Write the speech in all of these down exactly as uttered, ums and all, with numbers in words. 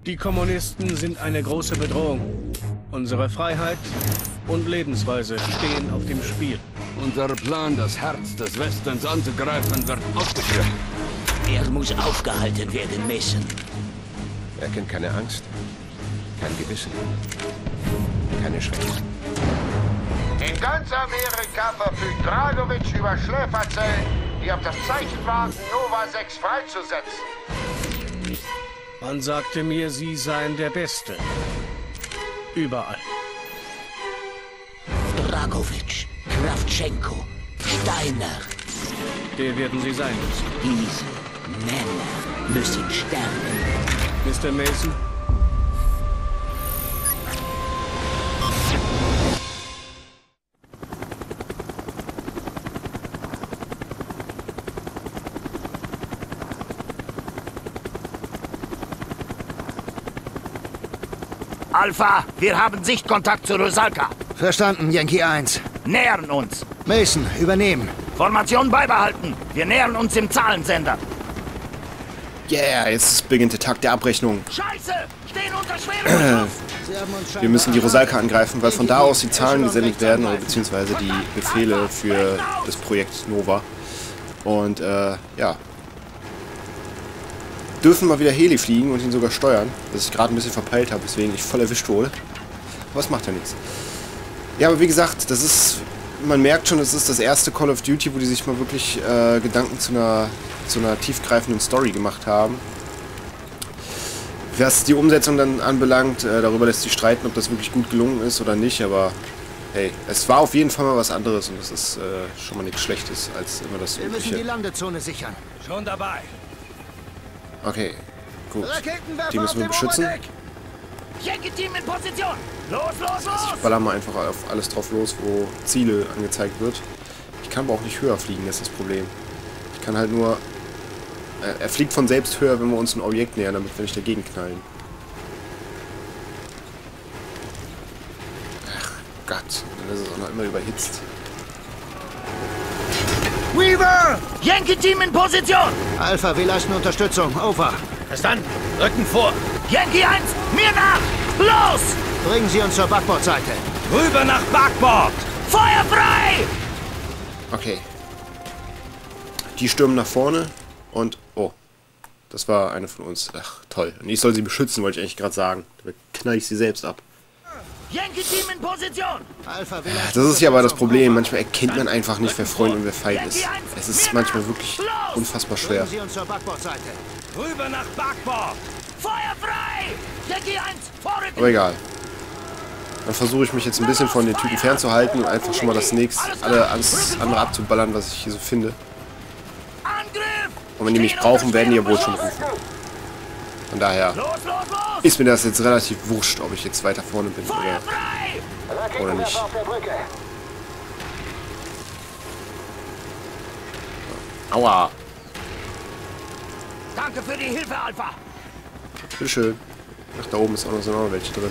Die Kommunisten sind eine große Bedrohung. Unsere Freiheit und Lebensweise stehen auf dem Spiel. Unser Plan, das Herz des Westens anzugreifen, wird ausgeführt. Er muss aufgehalten werden, Mason. Er kennt keine Angst, kein Gewissen, keine Schrecken. In ganz Amerika verfügt Dragovic über Schläferzellen, die auf das Zeichen warten, Nova sechs freizusetzen. Man sagte mir, Sie seien der Beste. Überall. Dragovic, Kravtschenko, Steiner. Der werden Sie sein müssen. Diese Männer müssen sterben. Mister Mason? Alpha, wir haben Sichtkontakt zu Rusalka. Verstanden, Yankee eins. Nähern uns. Mason, übernehmen. Formation beibehalten. Wir nähern uns im Zahlensender. Yeah, jetzt beginnt der Tag der Abrechnung. Scheiße! Stehen unter schwerem Beschuss! Wir müssen die Rosalka angreifen, weil von da aus die Zahlen gesendet werden, oder beziehungsweise die Befehle für das Projekt Nova. Und, äh, ja. Dürfen mal wieder Heli fliegen und ihn sogar steuern, was ich gerade ein bisschen verpeilt habe, weswegen ich voll erwischt wurde. Aber es macht ja nichts. Ja, aber wie gesagt, das ist, man merkt schon, das ist das erste Call of Duty, wo die sich mal wirklich äh, Gedanken zu einer, zu einer tiefgreifenden Story gemacht haben. Was die Umsetzung dann anbelangt, äh, darüber lässt sich streiten, ob das wirklich gut gelungen ist oder nicht, aber hey, es war auf jeden Fall mal was anderes und das ist äh, schon mal nichts Schlechtes als immer das Wir müssen die Landezone sichern. Schon dabei. Okay, gut. Die müssen wir beschützen. Yankee-Team in Position. Los, los, los! Ich baller mal einfach auf alles drauf los, wo Ziele angezeigt wird. Ich kann aber auch nicht höher fliegen, das ist das Problem. Ich kann halt nur... Äh, er fliegt von selbst höher, wenn wir uns ein Objekt nähern, damit wir nicht dagegen knallen. Ach Gott, dann ist es auch noch immer überhitzt. Weaver! Yankee-Team in Position! Alpha, wir leisten Unterstützung. Over. Verstanden. Rücken vor. Yankee eins, mir nach! Los! Bringen Sie uns zur Backbordseite. Rüber nach Backbord! Feuer frei! Okay. Die stürmen nach vorne und... Oh. Das war eine von uns. Ach, toll. Und ich soll sie beschützen, wollte ich eigentlich gerade sagen. Da knall ich sie selbst ab. Yankee-Team in Position! Alpha, wir Das ist ja aber das Problem. Manchmal erkennt man einfach nicht, wer Freund und wer Feind ist. Es ist manchmal wirklich unfassbar schwer. Bringen Sie uns zur Backbordseite. Rüber nach Backbord! Feuer frei! Yankee eins, vorrücken! Aber egal. Dann versuche ich mich jetzt ein bisschen von den Typen fernzuhalten und einfach schon mal das nächste, alle alles andere abzuballern, was ich hier so finde. Und wenn die mich brauchen, werden die ja wohl schon rufen. Von daher ist mir das jetzt relativ wurscht, ob ich jetzt weiter vorne bin oder, oder nicht. Aua. Danke für die Hilfe, Alpha! Bitteschön. Ach, da oben ist auch noch so noch welche drin.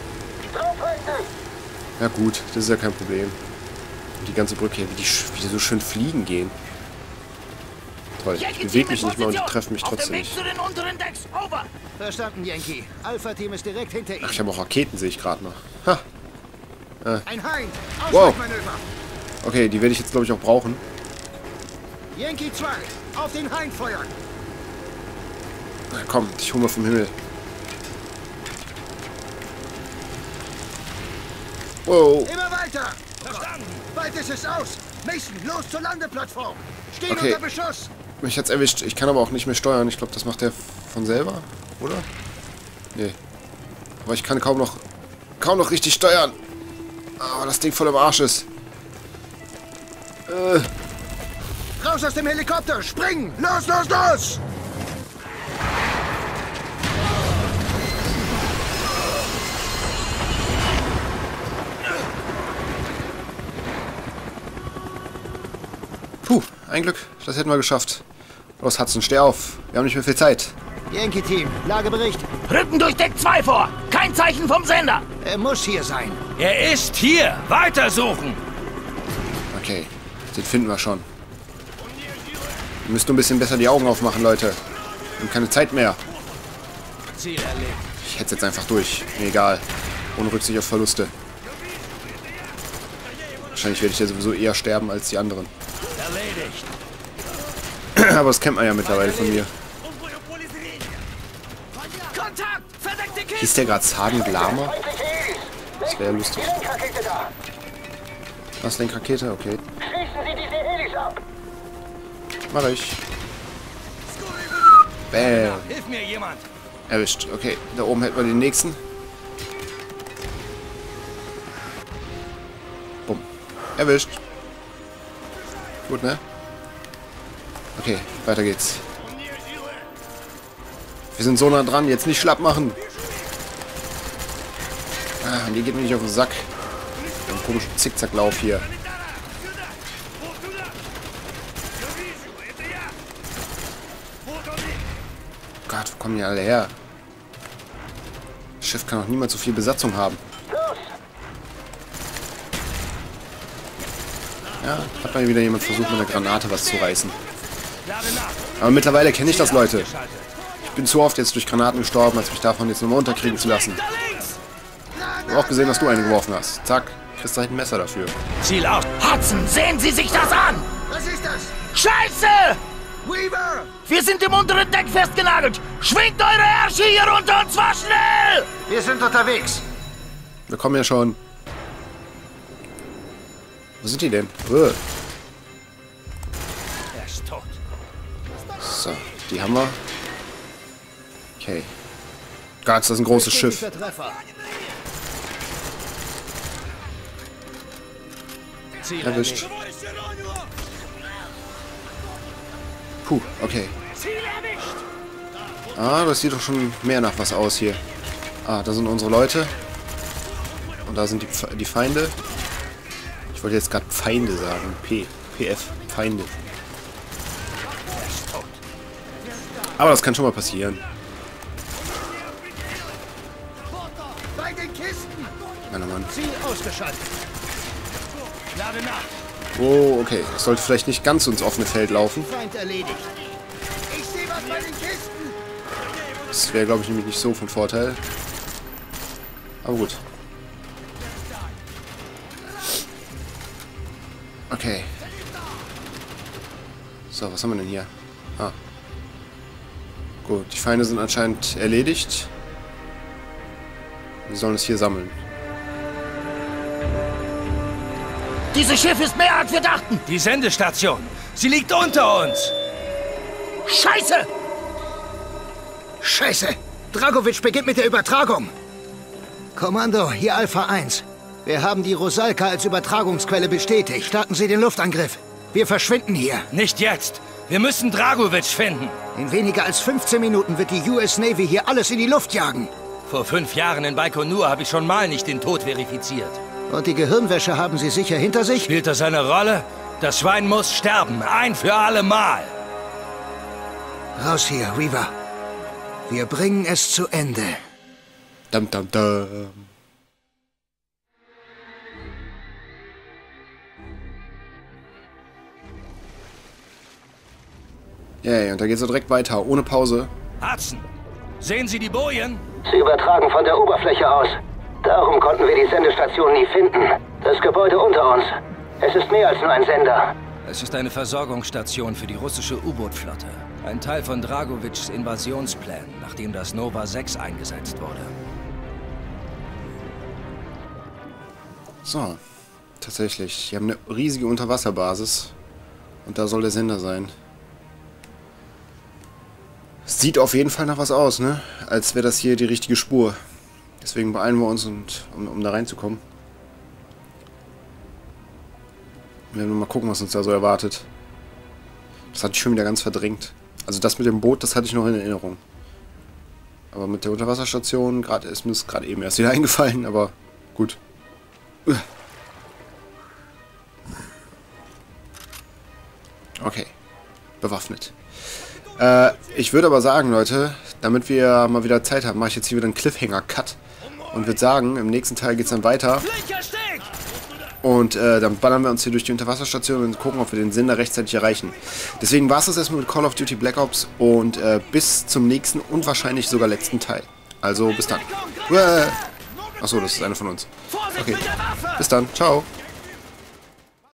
Ja gut, das ist ja kein Problem. Und die ganze Brücke hier, wie die, wie die so schön fliegen gehen. Toll, ich bewege mich nicht mal und die treffen mich trotzdem nicht. Verstanden, Yankee. Alpha-Team ist direkt hinter Ihnen. Ach, ich habe auch Raketen, sehe ich gerade noch. Ha. Äh. Ein Hind. Wow. Okay, die werde ich jetzt, glaube ich, auch brauchen. Yankee zwei, auf den Hind feuern. Na komm, ich hole mal vom Himmel. Wow. Immer weiter. Verstanden. Bald ist es aus. Mason, los zur Landeplattform. Stehen Okay. unter Beschuss. Mich hat's erwischt. Ich kann aber auch nicht mehr steuern. Ich glaube, das macht der von selber, oder? Nee. Aber ich kann kaum noch, kaum noch richtig steuern. Aber das Ding voll im Arsch ist. Äh. Raus aus dem Helikopter. Springen. Los, los, los. Puh, ein Glück. Das hätten wir geschafft. Los, Hudson, steh auf. Wir haben nicht mehr viel Zeit. Yankee-Team, Lagebericht. Rücken durch Deck zwei vor! Kein Zeichen vom Sender! Er muss hier sein. Er ist hier! Weitersuchen! Okay, den finden wir schon. Ihr müsst nur ein bisschen besser die Augen aufmachen, Leute. Wir haben keine Zeit mehr. Ziel erlebt. Ich hetze jetzt einfach durch. Mir egal. Ohne Rücksicht auf Verluste. Wahrscheinlich werde ich ja sowieso eher sterben als die anderen. Erledigt. Aber das kennt man ja mittlerweile von mir. Kontakt! Verdeckte Kiste! Hieß der gerade Zaden Glamour? Das wäre lustig. Was, Lenkrakete? Okay. Schießen Sie diese Helis ab! Mach ich. Bam. Hilf mir jemand! Erwischt. Okay, da oben hätten wir den nächsten. Bumm. Erwischt. Gut, ne? Okay, weiter geht's. Wir sind so nah dran, jetzt nicht schlapp machen. Ah, die geht mir nicht auf den Sack. Ein komischer Zickzacklauf hier. Gott, wo kommen die alle her? Das Schiff kann doch niemals so viel Besatzung haben. Ja, hat mal wieder jemand versucht, mit einer Granate was zu reißen. Aber mittlerweile kenne ich das, Leute. Ich bin zu oft jetzt durch Granaten gestorben, als mich davon jetzt nochmal unterkriegen zu lassen. Ich habe auch gesehen, dass du eine geworfen hast. Zack, kriegst du halt ein Messer dafür. Ziel aus! Hudson, sehen Sie sich das an! Was ist das? Scheiße! Weaver! Wir sind im unteren Deck festgenagelt! Schwingt eure Ärsche hier runter und zwar schnell! Wir sind unterwegs. Wir kommen ja schon. Wo sind die denn? Uh. Er ist tot. So, die haben wir. Okay. Gott, das ist ein großes Schiff. Erwischt. Puh, okay. Ah, das sieht doch schon mehr nach was aus hier. Ah, da sind unsere Leute. Und da sind die, die Feinde. Ich wollte jetzt gerade Feinde sagen. P. P F. Feinde. Aber das kann schon mal passieren. Bei den Kisten! Meiner Mann. Ziel ausgeschaltet. Lade nach. Oh, okay. Ich sollte vielleicht nicht ganz ins offene Feld laufen. Feind erledigt. Ich sehe was bei den Kisten! Das wäre, glaube ich, nämlich nicht so von Vorteil. Aber gut. Okay. So, was haben wir denn hier? Ah. Gut, die Feinde sind anscheinend erledigt. Wir sollen es hier sammeln. Dieses Schiff ist mehr als wir dachten! Die Sendestation! Sie liegt unter uns! Scheiße! Scheiße! Dragovic beginnt mit der Übertragung. Kommando, hier Alpha eins. Wir haben die Rosalka als Übertragungsquelle bestätigt. Starten Sie den Luftangriff. Wir verschwinden hier. Nicht jetzt! Wir müssen Dragovic finden! In weniger als fünfzehn Minuten wird die U S Navy hier alles in die Luft jagen. Vor fünf Jahren in Baikonur habe ich schon mal nicht den Tod verifiziert. Und die Gehirnwäsche haben Sie sicher hinter sich? Spielt das eine Rolle? Das Schwein muss sterben, ein für alle Mal. Raus hier, Weaver. Wir bringen es zu Ende. Dam, dam, dam. Yay, und da geht's so direkt weiter, ohne Pause. Hudson, sehen Sie die Bojen? Sie übertragen von der Oberfläche aus. Darum konnten wir die Sendestation nie finden. Das Gebäude unter uns. Es ist mehr als nur ein Sender. Es ist eine Versorgungsstation für die russische U-Boot-Flotte. Ein Teil von Dragovics Invasionsplan, nachdem das Nova sechs eingesetzt wurde. So, tatsächlich. Die haben eine riesige Unterwasserbasis. Und da soll der Sender sein. Sieht auf jeden Fall nach was aus, ne? Als wäre das hier die richtige Spur. Deswegen beeilen wir uns, und, um, um da reinzukommen. Wir werden mal gucken, was uns da so erwartet. Das hatte ich schon wieder ganz verdrängt. Also das mit dem Boot, das hatte ich noch in Erinnerung. Aber mit der Unterwasserstation, gerade ist mir das gerade eben erst wieder eingefallen, aber gut. Okay. Bewaffnet. Äh, ich würde aber sagen, Leute, damit wir mal wieder Zeit haben, mache ich jetzt hier wieder einen Cliffhanger-Cut. Und würde sagen, im nächsten Teil geht es dann weiter. Und äh, dann ballern wir uns hier durch die Unterwasserstation und gucken, ob wir den Sender rechtzeitig erreichen. Deswegen war es das erstmal mit Call of Duty Black Ops und äh, bis zum nächsten und wahrscheinlich sogar letzten Teil. Also, bis dann. Achso, das ist eine von uns. Okay, bis dann. Ciao.